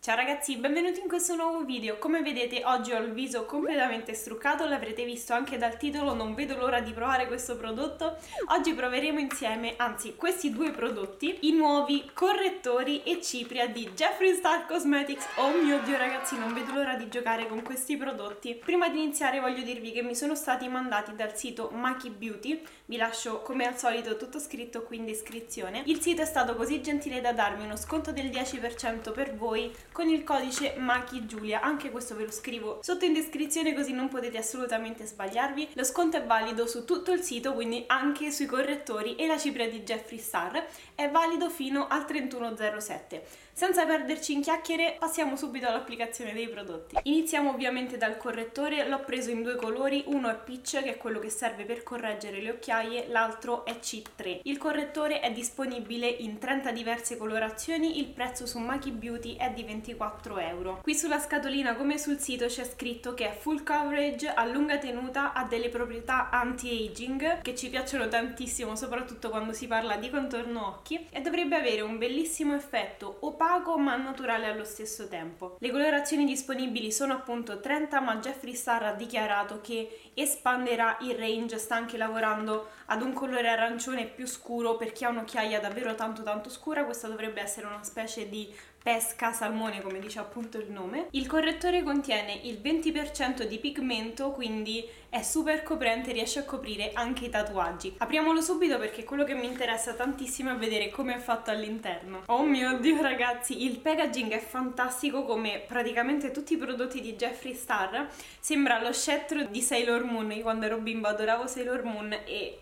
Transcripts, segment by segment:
Ciao ragazzi, benvenuti in questo nuovo video. Come vedete oggi ho il viso completamente struccato, l'avrete visto anche dal titolo, non vedo l'ora di provare questo prodotto. Oggi proveremo insieme, anzi questi due prodotti, i nuovi correttori e cipria di Jeffree Star Cosmetics. Oh mio Dio ragazzi, non vedo l'ora di giocare con questi prodotti. Prima di iniziare voglio dirvi che mi sono stati mandati dal sito Maki Beauty, vi lascio come al solito tutto scritto qui in descrizione. Il sito è stato così gentile da darmi uno sconto del 10% per voi con il codice MAKIGIulia, anche questo ve lo scrivo sotto in descrizione così non potete assolutamente sbagliarvi. Lo sconto è valido su tutto il sito, quindi anche sui correttori e la cipria di Jeffree Star, è valido fino al 31/07. Senza perderci in chiacchiere passiamo subito all'applicazione dei prodotti. Iniziamo ovviamente dal correttore, l'ho preso in due colori, uno è Peach che è quello che serve per correggere le occhiaie, l'altro è C3. Il correttore è disponibile in 30 diverse colorazioni, il prezzo su Maki Beauty è di 24 euro. Qui sulla scatolina come sul sito c'è scritto che è full coverage, a lunga tenuta, ha delle proprietà anti-aging che ci piacciono tantissimo soprattutto quando si parla di contorno occhi e dovrebbe avere un bellissimo effetto opaco ma naturale allo stesso tempo. Le colorazioni disponibili sono appunto 30, ma Jeffree Star ha dichiarato che espanderà il range, sta anche lavorando ad un colore arancione più scuro per chi ha un'occhiaia davvero tanto scura. Questa dovrebbe essere una specie di pesca salmone come dice appunto il nome. Il correttore contiene il 20% di pigmento, quindi è super coprente, riesce a coprire anche i tatuaggi. Apriamolo subito perché quello che mi interessa tantissimo è vedere come è fatto all'interno. Oh mio Dio ragazzi, il packaging è fantastico come praticamente tutti i prodotti di Jeffree Star. Sembra lo scettro di Sailor Moon. Io quando ero bimba adoravo Sailor Moon e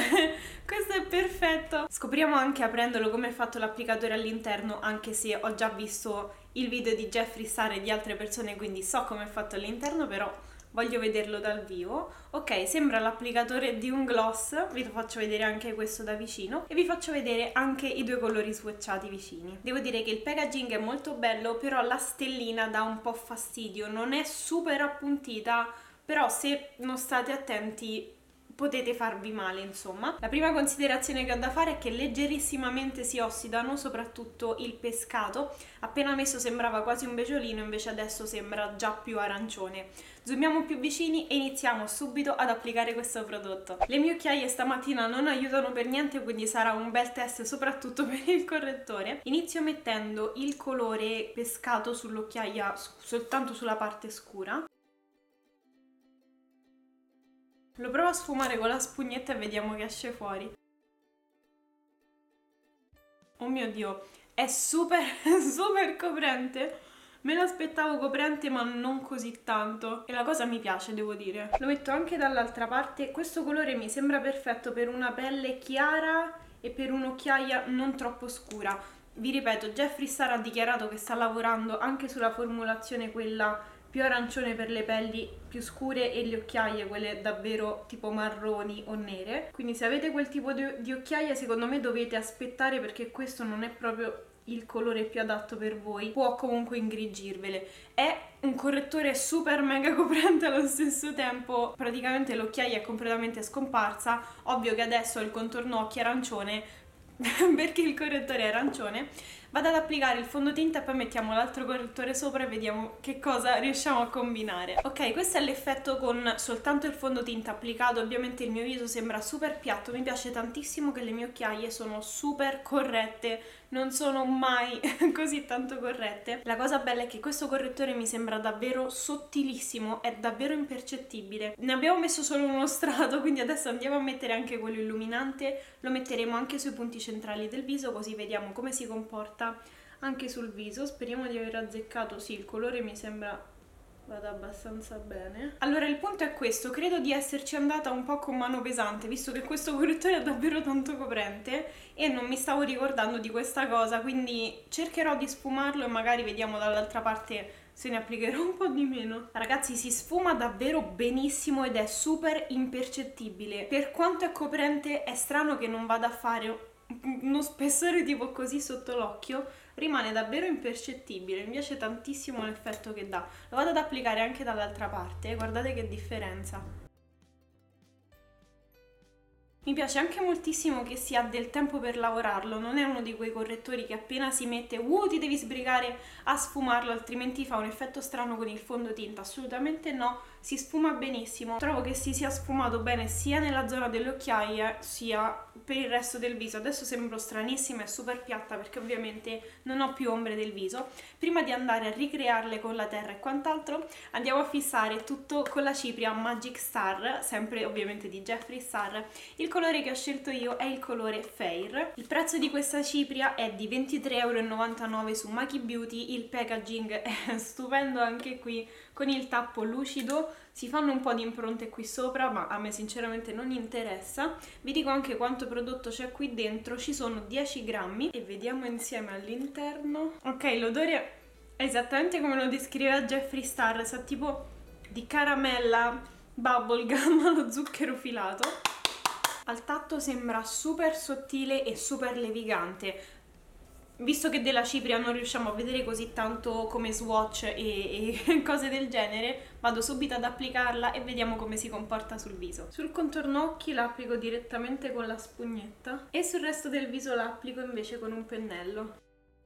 questo è perfetto. Scopriamo anche aprendolo come è fatto l'applicatore all'interno, anche se ho già visto il video di Jeffree Star e di altre persone, quindi so come è fatto all'interno, però voglio vederlo dal vivo. Ok, sembra l'applicatore di un gloss, vi faccio vedere anche questo da vicino e vi faccio vedere anche i due colori swatchati vicini. Devo dire che il packaging è molto bello, però la stellina dà un po' fastidio, non è super appuntita, però se non state attenti potete farvi male insomma. La prima considerazione che ho da fare è che leggerissimamente si ossidano, soprattutto il pescato. Appena messo sembrava quasi un beciolino, invece adesso sembra già più arancione. Zoomiamo più vicini e iniziamo subito ad applicare questo prodotto. Le mie occhiaie stamattina non aiutano per niente, quindi sarà un bel test soprattutto per il correttore. Inizio mettendo il colore pescato sull'occhiaia soltanto sulla parte scura. Lo provo a sfumare con la spugnetta e vediamo che esce fuori. Oh mio Dio, è super coprente. Me l'aspettavo coprente ma non così tanto e la cosa mi piace, devo dire. Lo metto anche dall'altra parte. Questo colore mi sembra perfetto per una pelle chiara e per un'occhiaia non troppo scura. Vi ripeto, Jeffree Star ha dichiarato che sta lavorando anche sulla formulazione quella più arancione per le pelli più scure e le occhiaie quelle davvero tipo marroni o nere, quindi se avete quel tipo di occhiaie secondo me dovete aspettare perché questo non è proprio il colore più adatto per voi, può comunque ingrigirvele. È un correttore super mega coprente allo stesso tempo, praticamente l'occhiaia è completamente scomparsa. Ovvio che adesso ho il contorno occhi arancione perché il correttore è arancione. Vado ad applicare il fondotinta e poi mettiamo l'altro correttore sopra e vediamo che cosa riusciamo a combinare. Ok, questo è l'effetto con soltanto il fondotinta applicato. Ovviamente il mio viso sembra super piatto, mi piace tantissimo che le mie occhiaie sono super corrette, non sono mai così tanto corrette. La cosa bella è che questo correttore mi sembra davvero sottilissimo, è davvero impercettibile. Ne abbiamo messo solo uno strato, quindi adesso andiamo a mettere anche quello illuminante, lo metteremo anche sui punti centrali del viso così vediamo come si comporta anche sul viso. Speriamo di aver azzeccato, sì, il colore mi sembra vada abbastanza bene. Allora il punto è questo, credo di esserci andata un po' con mano pesante visto che questo correttore è davvero tanto coprente e non mi stavo ricordando di questa cosa, quindi cercherò di sfumarlo e magari vediamo dall'altra parte se ne applicherò un po' di meno. Ragazzi, si sfuma davvero benissimo ed è super impercettibile. Per quanto è coprente è strano che non vada a fare uno spessore tipo così sotto l'occhio, rimane davvero impercettibile, mi piace tantissimo l'effetto che dà. Lo vado ad applicare anche dall'altra parte, guardate che differenza. Mi piace anche moltissimo che si ha del tempo per lavorarlo, non è uno di quei correttori che appena si mette, ti devi sbrigare a sfumarlo, altrimenti fa un effetto strano con il fondotinta. Assolutamente no, si sfuma benissimo. Trovo che si sia sfumato bene sia nella zona delle occhiaie sia per il resto del viso. Adesso sembro stranissima e super piatta perché ovviamente non ho più ombre del viso. Prima di andare a ricrearle con la terra e quant'altro, andiamo a fissare tutto con la cipria Magic Star, sempre ovviamente di Jeffree Star. Il colore che ho scelto io è il colore Fair. Il prezzo di questa cipria è di 23,99 € su Maki Beauty. Il packaging è stupendo anche qui, con il tappo lucido. Si fanno un po' di impronte qui sopra, ma a me sinceramente non interessa. Vi dico anche quanto prodotto c'è qui dentro. Ci sono 10 grammi e vediamo insieme all'interno. Ok, l'odore è esattamente come lo descriveva Jeffree Star, sa tipo di caramella, bubblegum allo zucchero filato. Al tatto sembra super sottile e super levigante. Visto che della cipria non riusciamo a vedere così tanto come swatch e cose del genere, vado subito ad applicarla e vediamo come si comporta sul viso. Sul contorno occhi la applico direttamente con la spugnetta e sul resto del viso la applico invece con un pennello.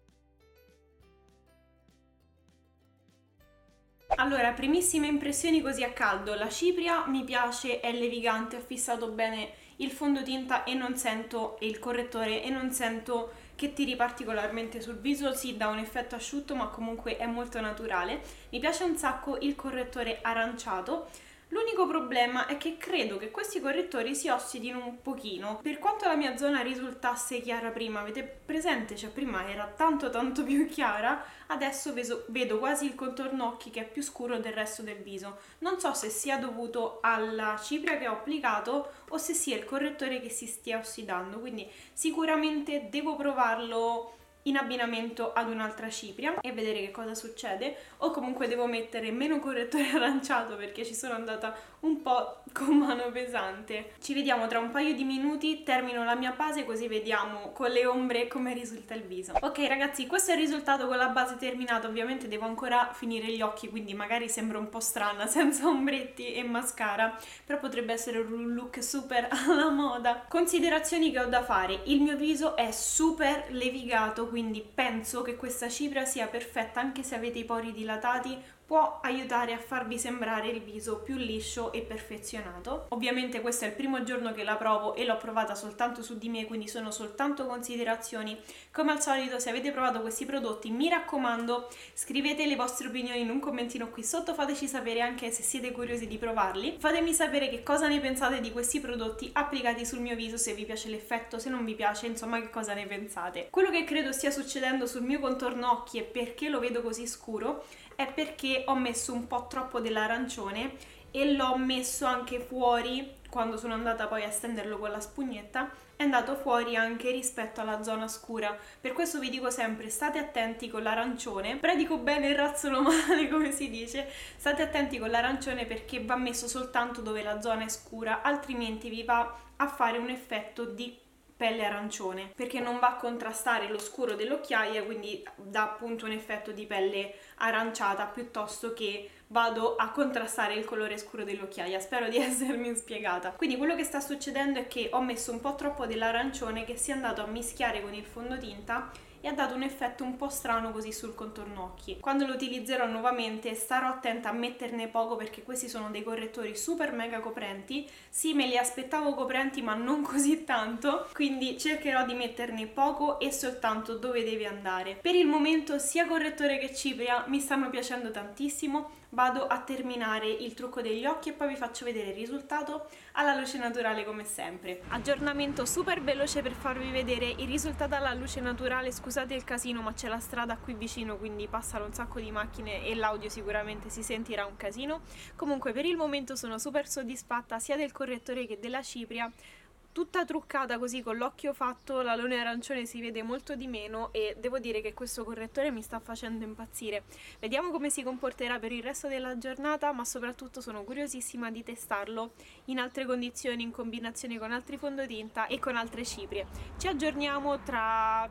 Allora, primissime impressioni così a caldo. La cipria mi piace, è levigante, ho fissato bene il fondotinta e non sento il correttore e non sento che tiri particolarmente sul viso. Sì, dà un effetto asciutto, ma comunque è molto naturale. Mi piace un sacco il correttore aranciato. L'unico problema è che credo che questi correttori si ossidino un pochino. Per quanto la mia zona risultasse chiara prima, avete presente? Cioè prima era tanto più chiara, adesso vedo quasi il contorno occhi che è più scuro del resto del viso. Non so se sia dovuto alla cipria che ho applicato o se sia il correttore che si stia ossidando, quindi sicuramente devo provarlo in abbinamento ad un'altra cipria e vedere che cosa succede, o comunque devo mettere meno correttore aranciato perché ci sono andata un po' con mano pesante. Ci vediamo tra un paio di minuti, termino la mia base così vediamo con le ombre come risulta il viso. Ok ragazzi, questo è il risultato con la base terminata. Ovviamente devo ancora finire gli occhi, quindi magari sembra un po' strana senza ombretti e mascara, però potrebbe essere un look super alla moda. Considerazioni che ho da fare: il mio viso è super levigato, quindi penso che questa cipria sia perfetta anche se avete i pori dilatati, può aiutare a farvi sembrare il viso più liscio e perfezionato. Ovviamente questo è il primo giorno che la provo e l'ho provata soltanto su di me, quindi sono soltanto considerazioni. Come al solito, se avete provato questi prodotti, mi raccomando, scrivete le vostre opinioni in un commentino qui sotto, fateci sapere anche se siete curiosi di provarli. Fatemi sapere che cosa ne pensate di questi prodotti applicati sul mio viso, se vi piace l'effetto, se non vi piace, insomma che cosa ne pensate. Quello che credo stia succedendo sul mio contorno occhi e perché lo vedo così scuro è perché ho messo un po' troppo dell'arancione e l'ho messo anche fuori. Quando sono andata poi a stenderlo con la spugnetta è andato fuori anche rispetto alla zona scura. Per questo vi dico sempre: state attenti con l'arancione, predico bene e razzolo male come si dice, state attenti con l'arancione perché va messo soltanto dove la zona è scura, altrimenti vi va a fare un effetto di pelle arancione, perché non va a contrastare lo scuro dell'occhiaia, quindi dà appunto un effetto di pelle aranciata piuttosto che vado a contrastare il colore scuro dell'occhiaia. Spero di essermi spiegata. Quindi quello che sta succedendo è che ho messo un po' troppo dell'arancione che si è andato a mischiare con il fondotinta e ha dato un effetto un po' strano così sul contorno occhi. Quando lo utilizzerò nuovamente starò attenta a metterne poco perché questi sono dei correttori super mega coprenti. Sì, me li aspettavo coprenti ma non così tanto, quindi cercherò di metterne poco e soltanto dove deve andare. Per il momento sia correttore che cipria mi stanno piacendo tantissimo. Vado a terminare il trucco degli occhi e poi vi faccio vedere il risultato alla luce naturale come sempre. Aggiornamento super veloce per farvi vedere il risultato alla luce naturale. Scusate il casino, ma c'è la strada qui vicino, quindi passano un sacco di macchine e l'audio sicuramente si sentirà un casino. Comunque per il momento sono super soddisfatta sia del correttore che della cipria. Tutta truccata così con l'occhio fatto, l'alone arancione si vede molto di meno e devo dire che questo correttore mi sta facendo impazzire. Vediamo come si comporterà per il resto della giornata, ma soprattutto sono curiosissima di testarlo in altre condizioni, in combinazione con altri fondotinta e con altre ciprie. Ci aggiorniamo tra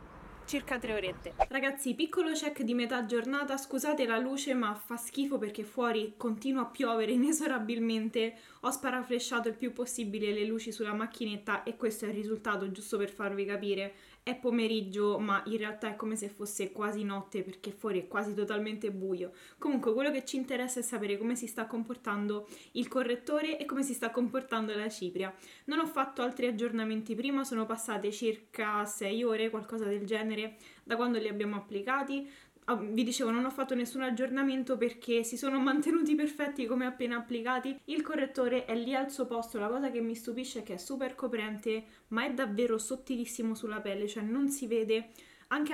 circa 3 orette. Ragazzi, piccolo check di metà giornata, scusate la luce ma fa schifo perché fuori continua a piovere inesorabilmente. Ho sparaflesciato il più possibile le luci sulla macchinetta e questo è il risultato, giusto per farvi capire. È pomeriggio ma in realtà è come se fosse quasi notte perché fuori è quasi totalmente buio. Comunque quello che ci interessa è sapere come si sta comportando il correttore e come si sta comportando la cipria. Non ho fatto altri aggiornamenti prima, sono passate circa 6 ore, qualcosa del genere, da quando li abbiamo applicati. Vi dicevo, non ho fatto nessun aggiornamento perché si sono mantenuti perfetti come appena applicati. Il correttore è lì al suo posto, la cosa che mi stupisce è che è super coprente, ma è davvero sottilissimo sulla pelle, cioè non si vede, anche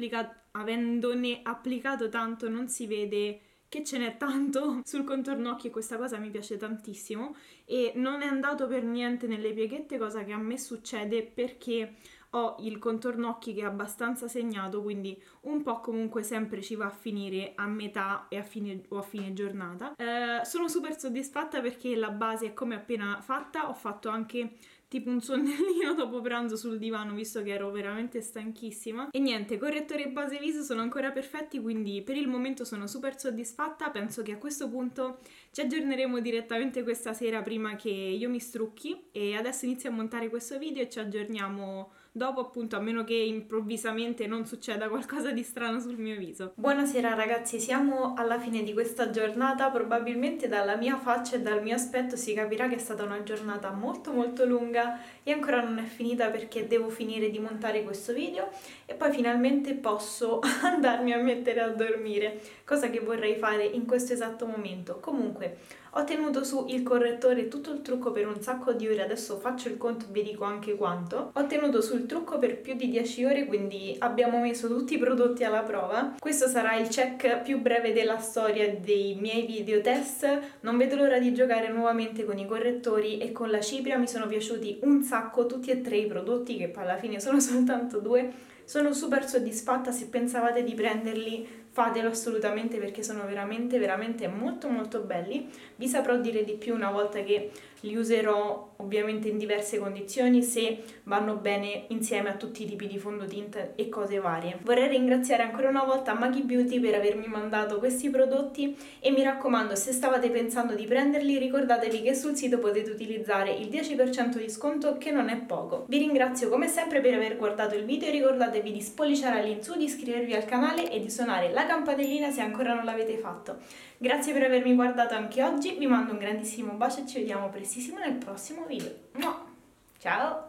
avendone applicato tanto, non si vede che ce n'è tanto sul contorno occhi e questa cosa mi piace tantissimo e non è andato per niente nelle pieghette, cosa che a me succede perché ho il contorno occhi che è abbastanza segnato, quindi un po' comunque sempre ci va a finire a metà e a fine giornata. Sono super soddisfatta perché la base è come appena fatta, ho fatto anche tipo un sonnellino dopo pranzo sul divano visto che ero veramente stanchissima e niente, correttore e base viso sono ancora perfetti, quindi per il momento sono super soddisfatta. Penso che a questo punto ci aggiorneremo direttamente questa sera prima che io mi strucchi e adesso inizio a montare questo video e ci aggiorniamo dopo, appunto, a meno che improvvisamente non succeda qualcosa di strano sul mio viso. Buonasera ragazzi, siamo alla fine di questa giornata. Probabilmente dalla mia faccia e dal mio aspetto si capirà che è stata una giornata molto lunga e ancora non è finita perché devo finire di montare questo video e poi finalmente posso andarmi a mettere a dormire, cosa che vorrei fare in questo esatto momento. Comunque ho tenuto su il correttore e tutto il trucco per un sacco di ore, adesso faccio il conto e vi dico anche quanto. Ho tenuto sul trucco per più di 10 ore, quindi abbiamo messo tutti i prodotti alla prova. Questo sarà il check più breve della storia dei miei video test. Non vedo l'ora di giocare nuovamente con i correttori e con la cipria, mi sono piaciuti un sacco tutti e tre i prodotti, che poi alla fine sono soltanto due. Sono super soddisfatta, se pensavate di prenderli fatelo assolutamente perché sono veramente molto belli. Vi saprò dire di più una volta che li userò ovviamente in diverse condizioni, se vanno bene insieme a tutti i tipi di fondotinta e cose varie. Vorrei ringraziare ancora una volta Maggie Beauty per avermi mandato questi prodotti e mi raccomando, se stavate pensando di prenderli ricordatevi che sul sito potete utilizzare il 10% di sconto, che non è poco. Vi ringrazio come sempre per aver guardato il video e ricordatevi di spolliciare all'insù, di iscrivervi al canale e di suonare la campanellina se ancora non l'avete fatto. Grazie per avermi guardato anche oggi, vi mando un grandissimo bacio e ci vediamo prestissimo nel prossimo video. Ciao!